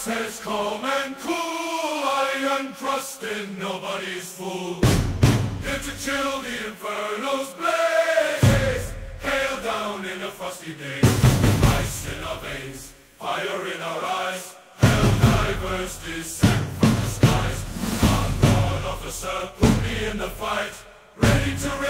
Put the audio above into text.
Iceheads calm and cool, iron crusted, nobody's fool. Here to chill the inferno's blaze, hail down in a frosty day. Ice in our veins, fire in our eyes, Helldivers descend from the skies. Our Lord officer, put me in the fight, ready to